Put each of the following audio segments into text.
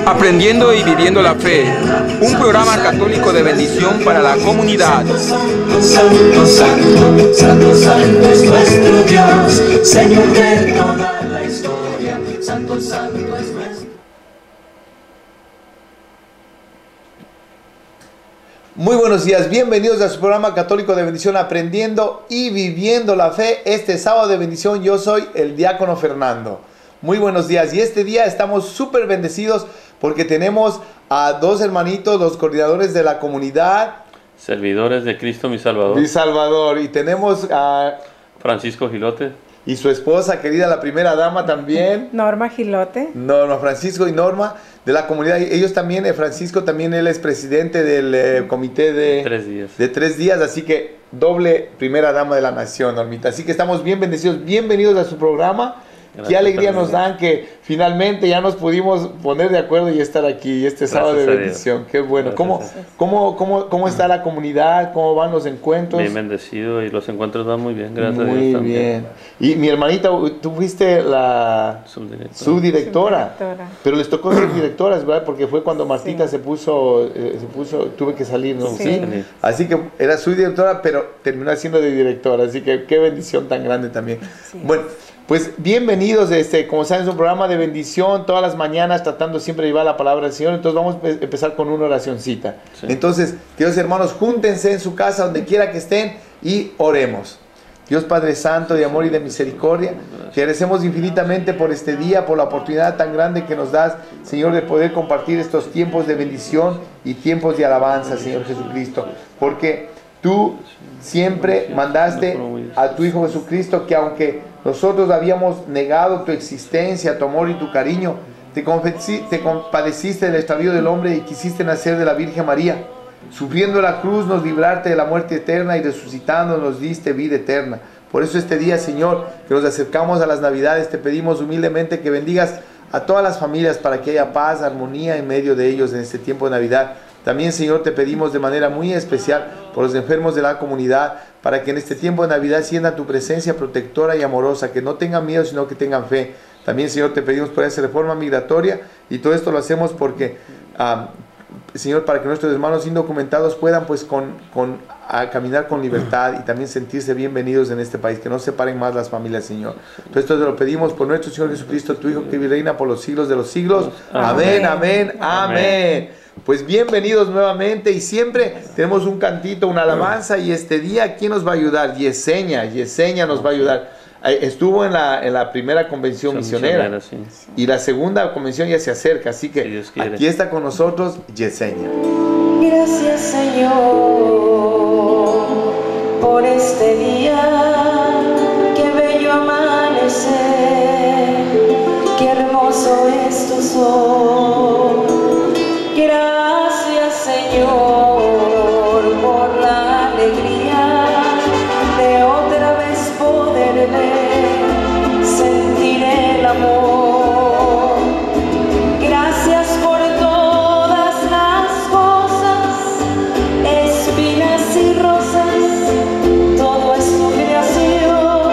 Aprendiendo y viviendo la fe, un programa católico de bendición para la comunidad. Santo, santo, santo, santo es nuestro Dios, Señor de toda la historia. Santo, santo es nuestro. Muy buenos días, bienvenidos a su programa católico de bendición, aprendiendo y viviendo la fe. Este sábado de bendición yo soy el diácono Fernando. Muy buenos días, y este día estamos súper bendecidos porque tenemos a dos hermanitos, los coordinadores de la comunidad. Servidores de Cristo mi Salvador. Mi Salvador, y tenemos a Francisco Gilote. y su esposa querida, la primera dama también. Norma Gilote. Norma, Francisco y Norma de la comunidad. Ellos también, Francisco también, él es presidente del comité de 3 días. De 3 días, así que doble primera dama de la nación, Normita. Así que estamos bien bendecidos, bienvenidos a su programa. Gracias. Qué alegría nos dan que finalmente ya nos pudimos poner de acuerdo y estar aquí este sábado de bendición. Qué bueno. ¿Cómo está la comunidad? ¿Cómo van los encuentros? Bien bendecido, y los encuentros van muy bien, gracias a Dios Muy también. bien. Y mi hermanita, tú fuiste la subdirectora, pero les tocó ser directoras, ¿verdad? Porque fue cuando Martita se puso, tuve que salir, ¿no? Sí. Así que era subdirectora, pero terminó siendo de directora, así que qué bendición tan grande también. Sí. Bueno, pues bienvenidos, como saben, es un programa de bendición todas las mañanas, tratando siempre de llevar la palabra del Señor. Entonces vamos a empezar con una oracioncita. Sí. Entonces, queridos hermanos, júntense en su casa, donde quiera que estén, y oremos. Dios Padre Santo, de amor y de misericordia, te agradecemos infinitamente por este día, por la oportunidad tan grande que nos das, Señor, de poder compartir estos tiempos de bendición y tiempos de alabanza, Señor Jesucristo, porque tú siempre mandaste a tu Hijo Jesucristo, que aunque nosotros habíamos negado tu existencia, tu amor y tu cariño, te compadeciste del extravío del hombre y quisiste nacer de la Virgen María. Sufriendo la cruz nos libraste de la muerte eterna, y resucitando nos diste vida eterna. Por eso este día, Señor, que nos acercamos a las Navidades, te pedimos humildemente que bendigas a todas las familias para que haya paz, armonía en medio de ellos en este tiempo de Navidad. También, Señor, te pedimos de manera muy especial por los enfermos de la comunidad, para que en este tiempo de Navidad sientan tu presencia protectora y amorosa, que no tengan miedo, sino que tengan fe. También, Señor, te pedimos por esa reforma migratoria, y todo esto lo hacemos porque, Señor, para que nuestros hermanos indocumentados puedan pues caminar con libertad y también sentirse bienvenidos en este país, que no separen más las familias, Señor. Todo esto te lo pedimos por nuestro Señor Jesucristo, tu Hijo, que vive y reina por los siglos de los siglos. Amén, amén, amén. Pues bienvenidos nuevamente, y siempre tenemos un cantito, una alabanza, y este día, ¿quién nos va a ayudar? Yesenia nos va a ayudar. Estuvo en la primera convención misionera, sí. Y la segunda convención ya se acerca, así que Si aquí está con nosotros Yesenia. Gracias, Señor, por este día. Qué bello amanecer, qué hermoso es tu sol. Gracias, Señor, por la alegría de otra vez poder ver, sentir el amor. Gracias por todas las cosas, espinas y rosas, todo es tu creación.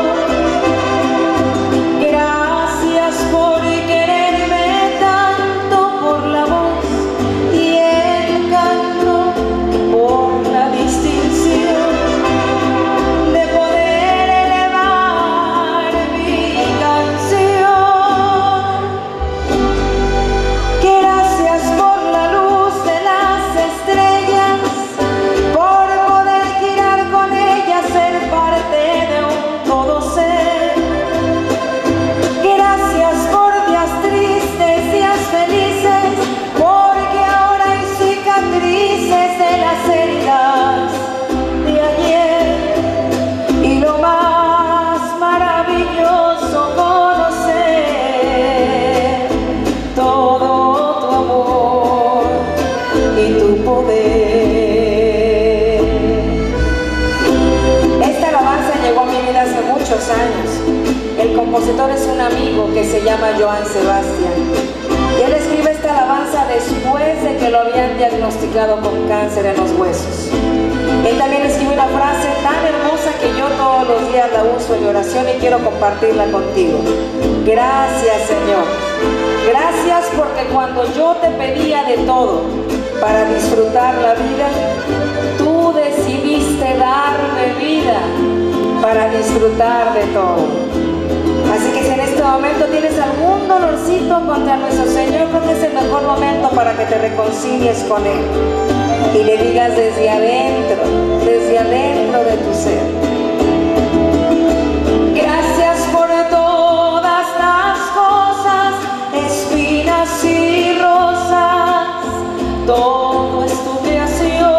Gracias por quererme tanto, por la voz y el canto, por la distinción de poder elevar mi canción. Gracias por la luz de las estrellas, por poder girar con ellas, ser parte de un todo ser. Gracias por días tristes, días felices, porque ahora hay cicatrices de las heridas de ayer. Y lo más maravilloso, conocer todo tu amor y tu poder. Esta alabanza llegó a mi vida hace muchos años. El compositor es un amigo que se llama Joan Sebastián, y él escribe esta alabanza después de que lo habían diagnosticado con cáncer en los huesos. Él también escribe una frase tan hermosa que yo todos los días la uso en mi oración y quiero compartirla contigo. Gracias, Señor. Gracias por porque cuando yo te pedía de todo para disfrutar la vida, tú decidiste darme vida para disfrutar de todo. Así que si en este momento tienes algún dolorcito contra nuestro Señor, creo que es el mejor momento para que te reconcilies con Él y le digas desde adentro de tu ser: gracias por todas las cosas, espinas y rosas, todo es tu creación.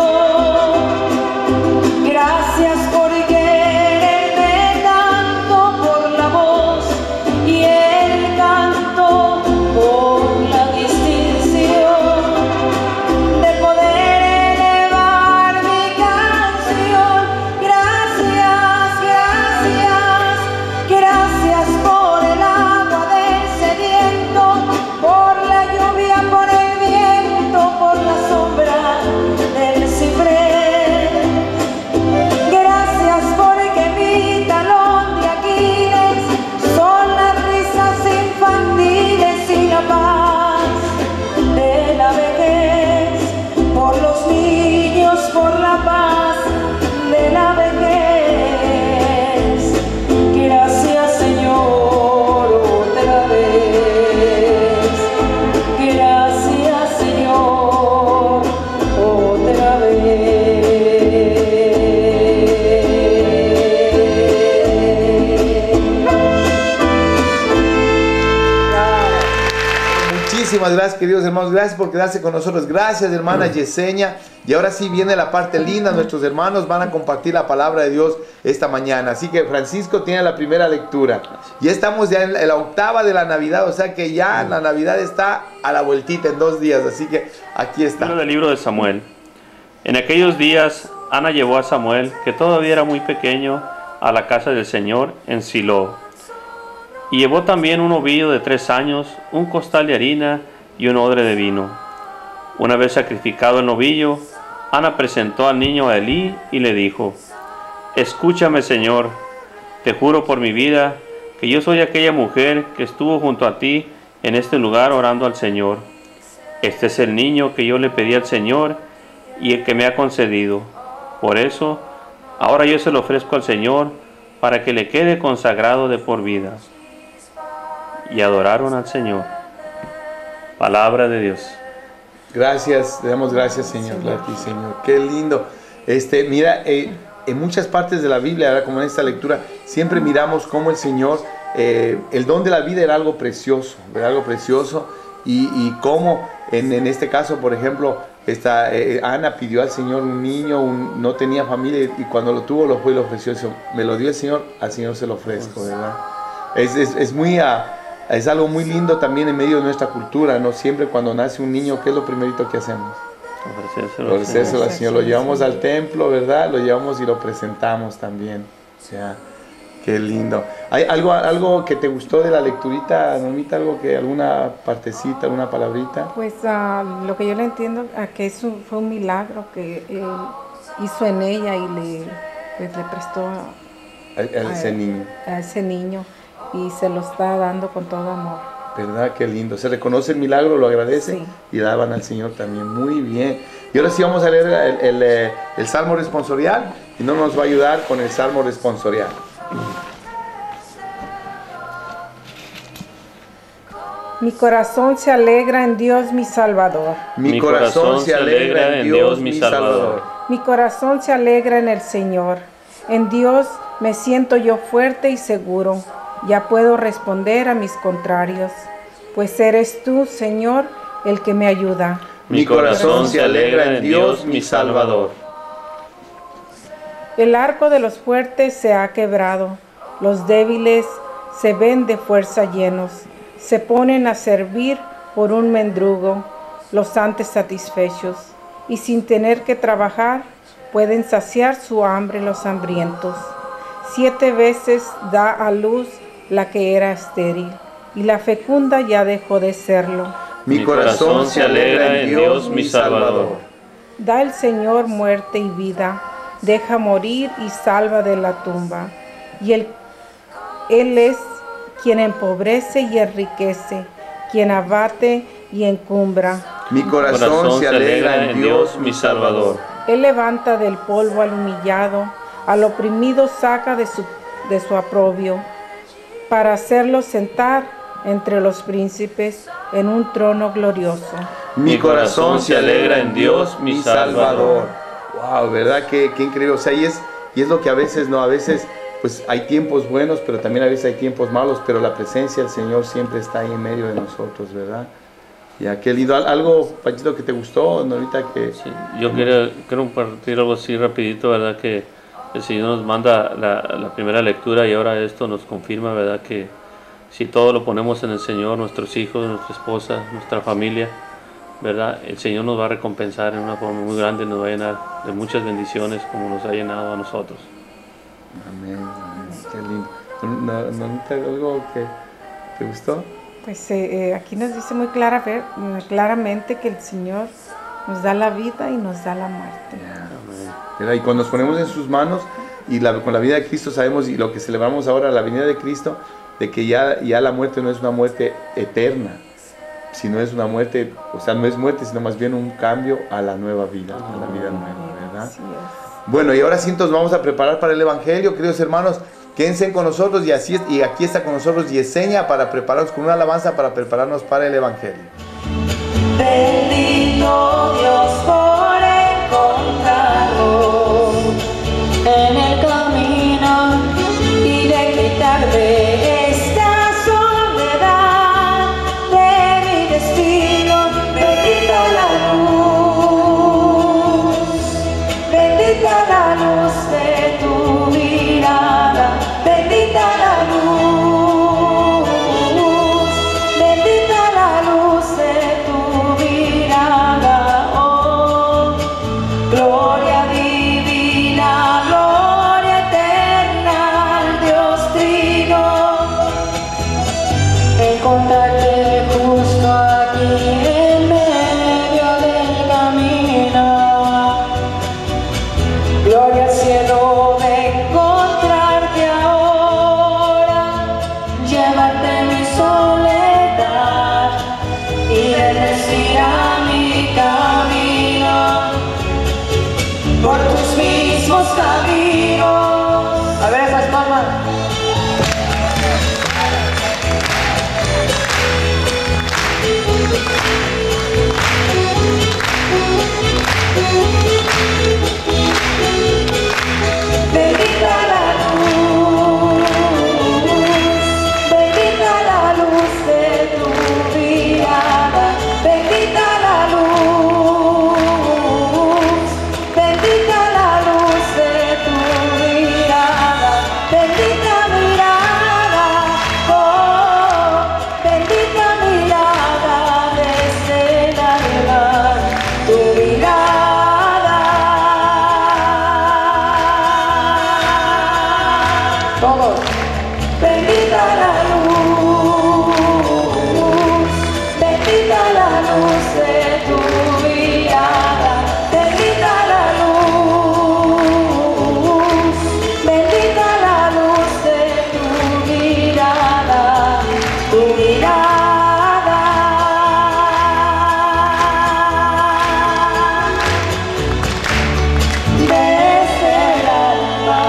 Gracias por quererme tanto, por la voz y el canto, por la distinción de poder elevar mi canción. Gracias, gracias, gracias por el agua del sediento, por la lluvia, por el viento, por la sombra del ciprés. Gracias porque mi talón de Aquiles son las risas infantiles y la paz de la vejez, por los niños, por la paz de la vejez. Gracias, Señor, otra vez. Gracias, Señor, otra vez. Muchísimas gracias, queridos hermanos. Gracias por quedarse con nosotros. Gracias, hermana Yesenia. Y ahora sí viene la parte linda. Nuestros hermanos van a compartir la palabra de Dios esta mañana. Así que Francisco tiene la primera lectura. Ya estamos ya en la octava de la Navidad. O sea que ya la Navidad está a la vueltita en 2 días. Así que aquí está. Del libro de Samuel. En aquellos días, Ana llevó a Samuel, que todavía era muy pequeño, a la casa del Señor en Silo. Y llevó también un ovillo de 3 años, un costal de harina y un odre de vino. Una vez sacrificado el novillo, Ana presentó al niño a Elí y le dijo: escúchame, Señor, te juro por mi vida que yo soy aquella mujer que estuvo junto a ti en este lugar orando al Señor. Este es el niño que yo le pedí al Señor y el que me ha concedido. Por eso, ahora yo se lo ofrezco al Señor para que le quede consagrado de por vida. Y adoraron al Señor. Palabra de Dios. Gracias, le damos gracias, Señor, a ti, Señor. Qué lindo. Mira, en muchas partes de la Biblia, ahora como en esta lectura, siempre miramos cómo el Señor, el don de la vida era algo precioso, y cómo en este caso, por ejemplo, Ana pidió al Señor un niño, no tenía familia, y cuando lo tuvo lo fue y lo ofreció. Me lo dio el Señor, al Señor se lo ofrezco, ¿verdad? Es algo muy lindo también en medio de nuestra cultura, ¿no? Siempre cuando nace un niño, ¿qué es lo primerito que hacemos? Ofrecérselo al Señor. Lo llevamos al templo, ¿verdad? Lo llevamos y lo presentamos también. O sea, qué lindo. ¿Hay algo que te gustó de la lecturita, Normita? ¿Alguna partecita, alguna palabrita? Pues lo que yo le entiendo, que eso fue un milagro que él hizo en ella y le prestó A ese niño. Y se lo está dando con todo amor. ¿Verdad? Qué lindo. Se reconoce el milagro, lo agradece, sí, y daban al Señor también. Muy bien. Y ahora sí vamos a leer el Salmo responsorial, y no nos va a ayudar con el Salmo responsorial. Mi corazón se alegra en Dios mi Salvador. Mi corazón se alegra en Dios mi Salvador. Mi corazón se alegra en el Señor. En Dios me siento yo fuerte y seguro. Ya puedo responder a mis contrarios, pues eres tú, Señor, el que me ayuda. Mi corazón se alegra en Dios mi Salvador. El arco de los fuertes se ha quebrado, los débiles se ven de fuerza llenos, se ponen a servir por un mendrugo, los antes satisfechos, y sin tener que trabajar, pueden saciar su hambre los hambrientos. 7 veces da a luz la que era estéril, y la fecunda ya dejó de serlo. Mi corazón se alegra en Dios mi Salvador. Da el Señor muerte y vida, deja morir y salva de la tumba. Y Él es quien empobrece y enriquece, quien abate y encumbra. Mi corazón se alegra en Dios, mi Salvador. Él levanta del polvo al humillado, al oprimido saca de su oprobio, para hacerlo sentar entre los príncipes en un trono glorioso. Mi corazón se alegra en Dios, mi Salvador. Wow, ¿verdad? Qué increíble. O sea, y es lo que a veces, ¿no? A veces, pues hay tiempos buenos, pero también a veces hay tiempos malos, pero la presencia del Señor siempre está ahí en medio de nosotros, ¿verdad? Ya, qué lindo. ¿Algo, Pachito, que te gustó, ¿no? Ahorita que... Sí, yo quiero compartir algo así rapidito, ¿verdad? Que el Señor nos manda la primera lectura y ahora esto nos confirma, ¿verdad? Que si todo lo ponemos en el Señor, nuestros hijos, nuestra esposa, nuestra familia, ¿verdad? El Señor nos va a recompensar en una forma muy grande, nos va a llenar de muchas bendiciones como nos ha llenado a nosotros. Amén, amén. Qué lindo. ¿No te algo que te gustó? Pues aquí nos dice muy claramente que el Señor nos da la vida y nos da la muerte. ¿Verdad? Y cuando nos ponemos en sus manos y con la vida de Cristo sabemos, y lo que celebramos ahora, la venida de Cristo, de que ya la muerte no es una muerte eterna, sino es una muerte, o sea, no es muerte, sino más bien un cambio a la nueva vida, a la vida nueva, ¿verdad? Así es. Bueno, y ahora sí nos vamos a preparar para el Evangelio, queridos hermanos. Quédense con nosotros y aquí está con nosotros Yesenia para prepararnos con una alabanza para prepararnos para el Evangelio. Bendito Dios por encontrarnos en el camino y de quitar de esta soledad de mi destino. Bendita la luz de tu mirada, bendita la luz, bendita la luz de tu mirada, oh, gloria divina, gloria eterna al Dios Trino, encontrarte justo aquí en medio del camino. Gloria al cielo de encontrarte ahora, llevarte mi soledad y bendecir a mi camino por tus mismos caminos. A ver esas palmas. Bendita la luz de tu mirada, bendita la luz, bendita la luz de tu mirada, bendita mirada, oh, bendita mirada desde el alma, tu mirada. Todos. Bendita la luz de tu mirada, bendita la luz de tu mirada, tu mirada. Desde el alma.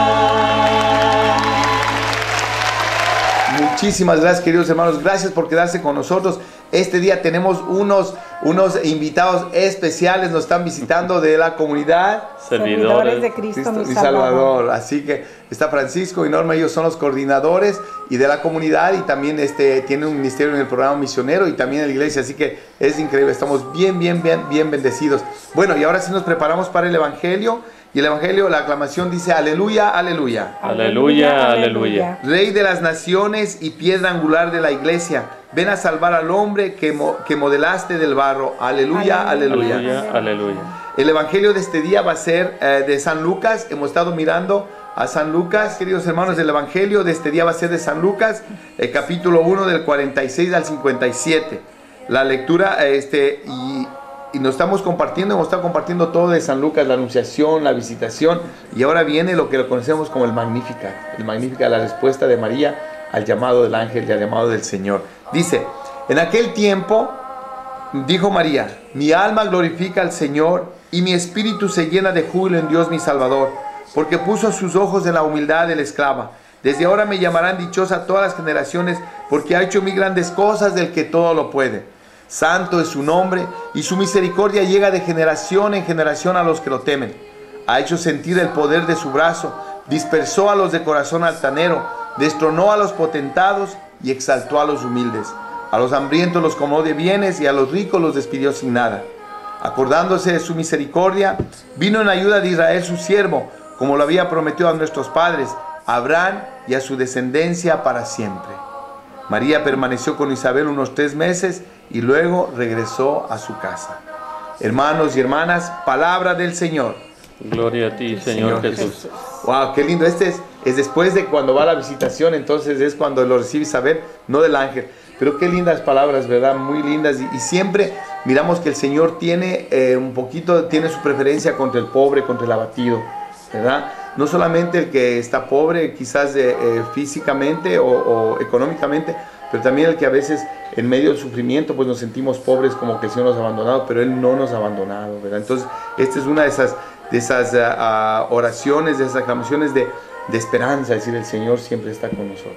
Muchísimas gracias, queridos hermanos. Gracias por quedarse con nosotros. Este día tenemos unos invitados especiales. Nos están visitando de la comunidad Servidores de Cristo mi Salvador. Así que está Francisco y Norma, ellos son los coordinadores y de la comunidad, y también tienen un ministerio en el programa misionero y también en la iglesia. Así que es increíble. Estamos bien bendecidos. Bueno, y ahora sí nos preparamos para el Evangelio. Y el Evangelio, la aclamación dice: aleluya, aleluya. Aleluya, aleluya. Rey de las naciones y piedra angular de la iglesia, ven a salvar al hombre que modelaste del barro. Aleluya, aleluya. Aleluya, aleluya. El Evangelio de este día va a ser de San Lucas. Hemos estado mirando a San Lucas, queridos hermanos. El Evangelio de este día va a ser de San Lucas, el capítulo 1 del 46 al 57. La lectura, y nos estamos compartiendo, hemos estado compartiendo todo de San Lucas, la anunciación, la visitación, y ahora viene lo que lo conocemos como el Magnificat, la respuesta de María al llamado del ángel y al llamado del Señor. Dice: en aquel tiempo Dijo María: mi alma glorifica al Señor, y mi espíritu se llena de júbilo en Dios mi Salvador, porque puso sus ojos en la humildad de la esclava. Desde ahora me llamarán dichosa todas las generaciones, porque ha hecho en mí grandes cosas del que todo lo puede. Santo es su nombre, y su misericordia llega de generación en generación a los que lo temen. Ha hecho sentir el poder de su brazo, dispersó a los de corazón altanero, destronó a los potentados y exaltó a los humildes. A los hambrientos los colmó de bienes, y a los ricos los despidió sin nada. Acordándose de su misericordia, vino en ayuda de Israel su siervo, como lo había prometido a nuestros padres, a Abraham y a su descendencia para siempre. María permaneció con Isabel unos 3 meses y luego regresó a su casa. Hermanos y hermanas, palabra del Señor. Gloria a ti, Señor Jesús. Wow, qué lindo. Este es después de cuando va a la visitación, entonces es cuando lo recibe Isabel, no del ángel. Pero qué lindas palabras, ¿verdad? Muy lindas. Y siempre miramos que el Señor tiene tiene su preferencia contra el pobre, contra el abatido, ¿verdad? No solamente el que está pobre, quizás físicamente o económicamente, pero también el que a veces en medio del sufrimiento pues nos sentimos pobres, como que el Señor nos ha abandonado, pero Él no nos ha abandonado, ¿verdad? Entonces, esta es una de esas oraciones, de esas aclamaciones de esperanza, es decir, el Señor siempre está con nosotros.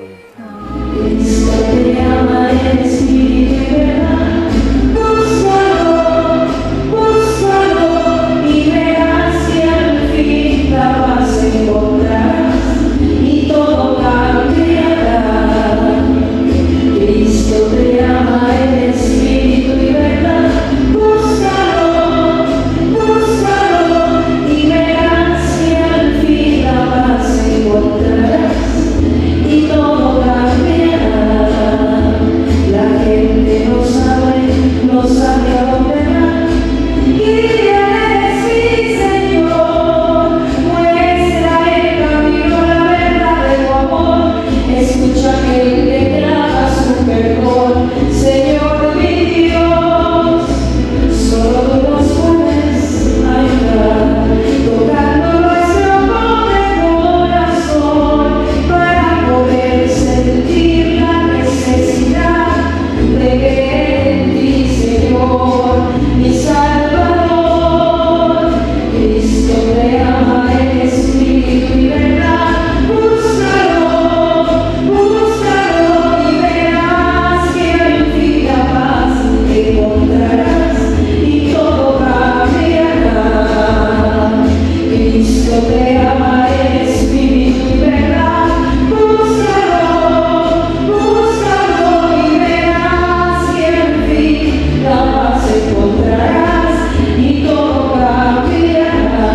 Y todo cambiará. Cristo te ama en espíritu y verdad. Búscalo, búscalo y verás que al fin la paz encontrarás. Y todo cambiará. La gente no sabe a dónde va. Y eres mi Señor, muestra el camino, la verdad de tu amor. Escucha aquel que clama su perdón, Señor mi Dios. Solo tú nos puedes ayudar, tocando nuestro pobre corazón, para poder sentir la necesidad de creer en ti, Señor, mi Salvador. Cristo te ama en espíritu y verdad. Búscalo, búscalo y verás que al fin la paz encontrarás y todo cambiará. Cristo te ama en espíritu y verdad. Búscalo, búscalo y verás que al fin la paz encontrarás y todo cambiará.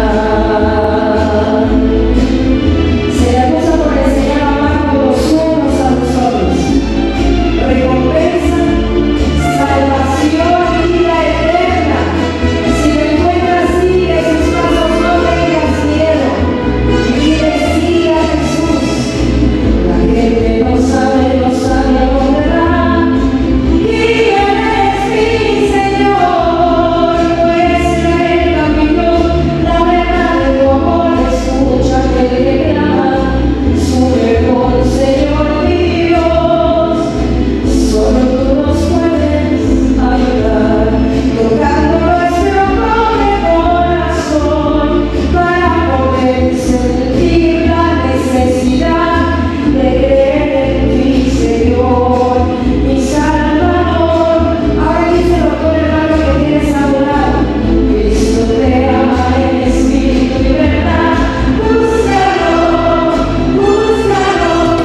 Será cosa por enseñar a amar los unos a los otros. Recompensa, salvación y vida eterna. Si te encuentras, sigue sus pasos, no tengas miedo. Y sigue a Jesús. La gente no sabe a dónde va. Y eres mi Señor, muestra el camino, la verdad de tu amor. Escucha aquel que clama su perdón, Señor mi Dios. Solo tú nos puedes ayudar, tocando nuestro pobre corazón, para poder sentir la necesidad de creer en ti, Señor, mi Salvador. Ahora díselo con el hermano que tienes a tu lado. Cristo te ama en espíritu y verdad. Búscalo, búscalo.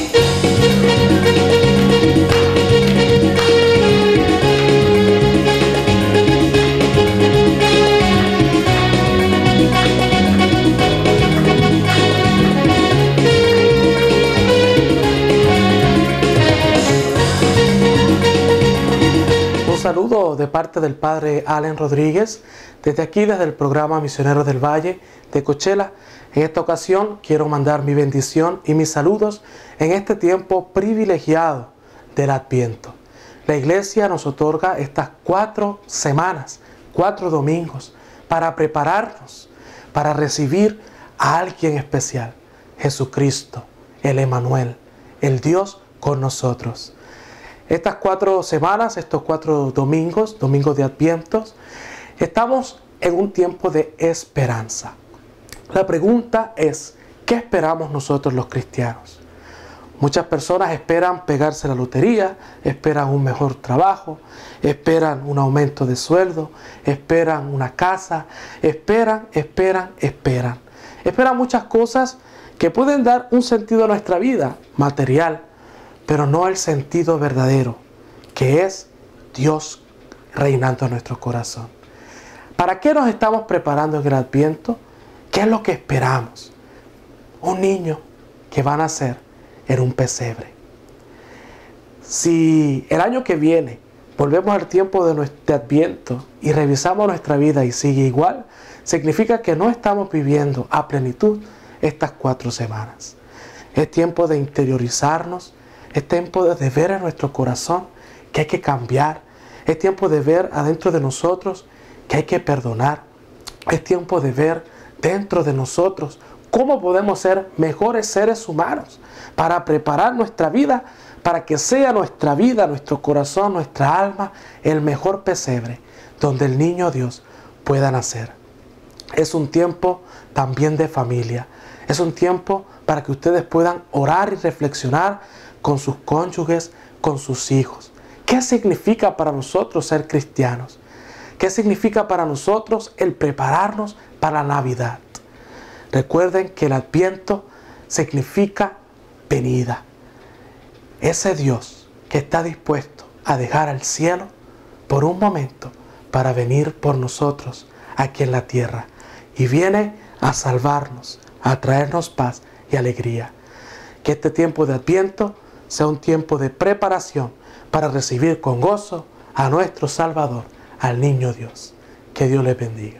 Un saludo de parte del Padre Allen Rodríguez, desde aquí, desde el programa Misioneros del Valle de Coachella. En esta ocasión quiero mandar mi bendición y mis saludos en este tiempo privilegiado del Adviento. La Iglesia nos otorga estas 4 semanas, 4 domingos, para prepararnos, para recibir a alguien especial, Jesucristo, el Emmanuel, el Dios con nosotros. Estas 4 semanas, estos 4 domingos de Adviento, estamos en un tiempo de esperanza. La pregunta es, ¿qué esperamos nosotros los cristianos? Muchas personas esperan pegarse la lotería, esperan un mejor trabajo, esperan un aumento de sueldo, esperan una casa, esperan muchas cosas que pueden dar un sentido a nuestra vida material, pero no el sentido verdadero, que es Dios reinando en nuestro corazón. ¿Para qué nos estamos preparando en el Adviento? ¿Qué es lo que esperamos? Un niño que va a nacer en un pesebre. Si el año que viene volvemos al tiempo de Adviento y revisamos nuestra vida y sigue igual, significa que no estamos viviendo a plenitud estas 4 semanas. Es tiempo de interiorizarnos, es tiempo de ver en nuestro corazón que hay que cambiar, es tiempo de ver adentro de nosotros que hay que perdonar, es tiempo de ver dentro de nosotros cómo podemos ser mejores seres humanos para preparar nuestra vida, para que sea nuestra vida, nuestro corazón, nuestra alma, el mejor pesebre donde el niño Dios pueda nacer. Es un tiempo también de familia. Es un tiempo para que ustedes puedan orar y reflexionar con sus cónyuges, con sus hijos. ¿Qué significa para nosotros ser cristianos? ¿Qué significa para nosotros el prepararnos para la Navidad? Recuerden que el Adviento significa venida. Ese Dios que está dispuesto a dejar al cielo por un momento para venir por nosotros aquí en la tierra. Y viene a salvarnos, a traernos paz y alegría. Que este tiempo de Adviento sea un tiempo de preparación para recibir con gozo a nuestro Salvador, al niño Dios. Que Dios les bendiga.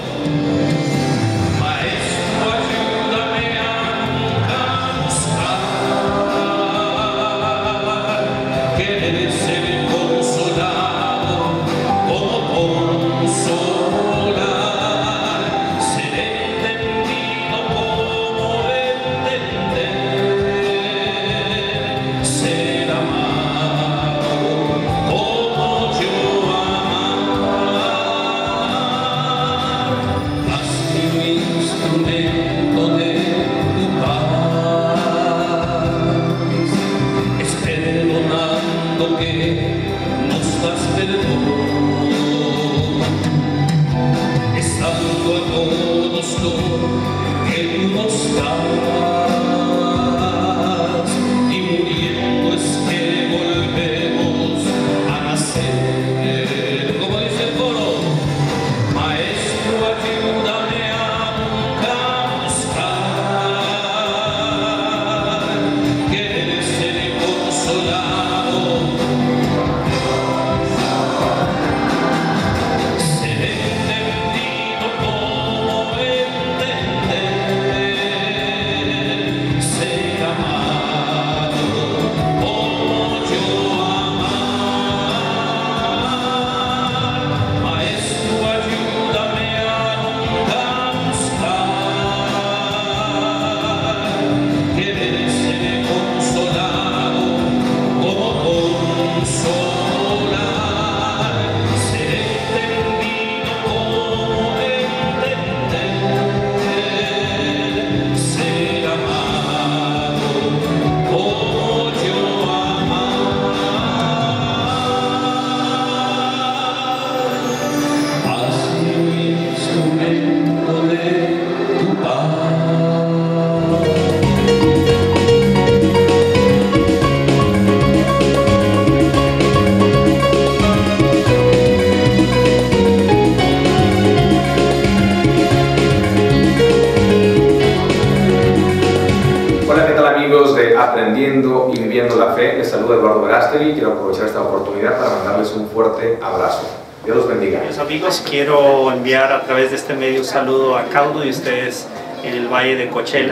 Aprendiendo y viviendo la fe. Les saluda Eduardo Verástegui. Quiero aprovechar esta oportunidad para mandarles un fuerte abrazo. Dios los bendiga. Mis amigos, quiero enviar a través de este medio un saludo a cada uno de ustedes en el Valle de Coachella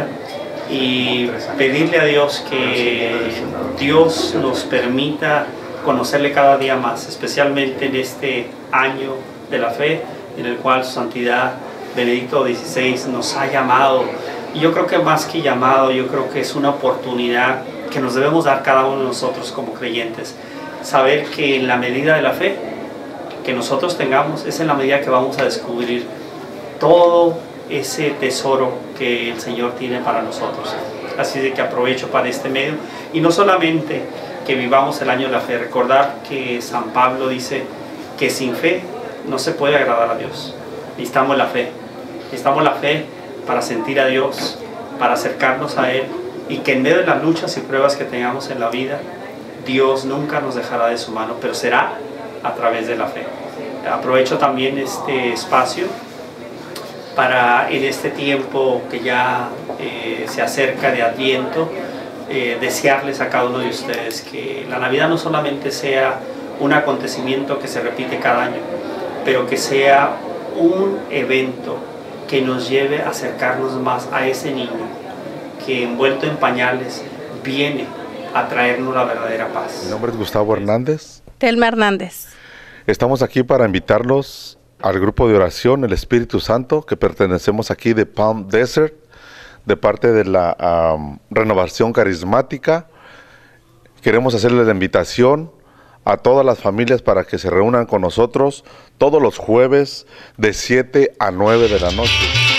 y pedirle a Dios que Dios nos permita conocerle cada día más, especialmente en este año de la fe en el cual Su Santidad Benedicto XVI nos ha llamado. Y yo creo que más que llamado, yo creo que es una oportunidad que nos debemos dar cada uno de nosotros como creyentes. saber que en la medida de la fe que nosotros tengamos, es en la medida que vamos a descubrir todo ese tesoro que el Señor tiene para nosotros. Así de que aprovecho para este medio, y no solamente que vivamos el año de la fe, recordar que San Pablo dice que sin fe no se puede agradar a Dios. Necesitamos la fe para sentir a Dios, para acercarnos a Él, y que en medio de las luchas y pruebas que tengamos en la vida, Dios nunca nos dejará de su mano, pero será a través de la fe. Aprovecho también este espacio para, en este tiempo que ya se acerca de Adviento, desearles a cada uno de ustedes que la Navidad no solamente sea un acontecimiento que se repite cada año, pero que sea un evento que nos lleve a acercarnos más a ese niño que, envuelto en pañales, viene a traernos la verdadera paz. Mi nombre es Gustavo Hernández. Telma Hernández. Estamos aquí para invitarlos al grupo de oración El Espíritu Santo, que pertenecemos aquí de Palm Desert, de parte de la Renovación Carismática. Queremos hacerles la invitación a todas las familias para que se reúnan con nosotros todos los jueves de 7 a 9 de la noche.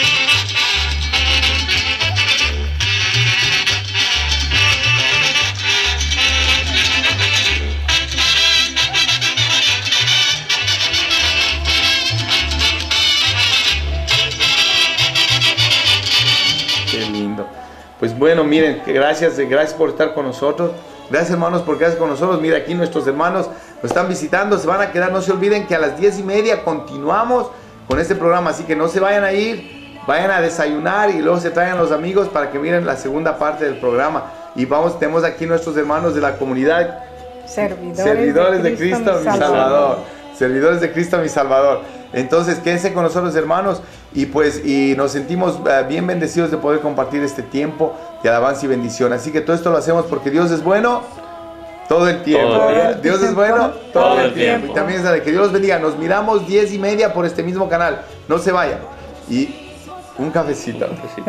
Qué lindo. Pues bueno, miren, gracias por estar con nosotros. Gracias, hermanos, por quedarse con nosotros. Mira, aquí nuestros hermanos nos están visitando, se van a quedar. No se olviden que a las 10:30 continuamos con este programa, así que no se vayan a ir, vayan a desayunar y luego se traigan los amigos para que miren la segunda parte del programa. Y tenemos aquí nuestros hermanos de la comunidad Servidores de Cristo, mi Salvador. Servidores de Cristo, mi Salvador. Entonces, quédense con nosotros, hermanos, y nos sentimos bien bendecidos de poder compartir este tiempo de alabanza y bendición. Así que todo esto lo hacemos porque Dios es bueno todo el tiempo. Dios es bueno todo el tiempo. Y también es que Dios los bendiga. Nos miramos 10:30 por este mismo canal. No se vayan. Y un cafecito.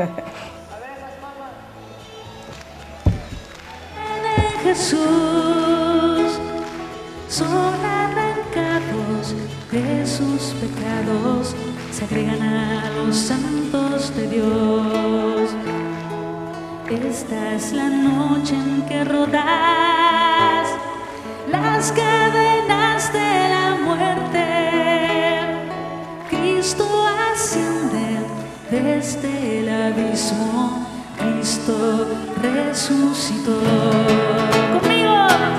Jesús, son arrancados de sus pecados, se agregan a los santos de Dios. Esta es la noche en que rodas las cadenas de la muerte. Cristo asciende desde el abismo, Cristo resucitó. Conmigo.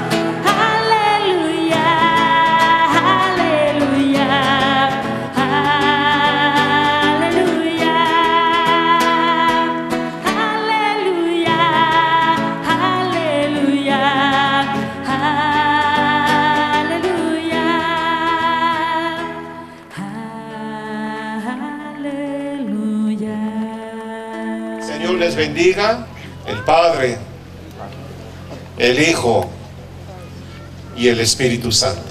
Les bendiga el Padre, el Hijo y el Espíritu Santo.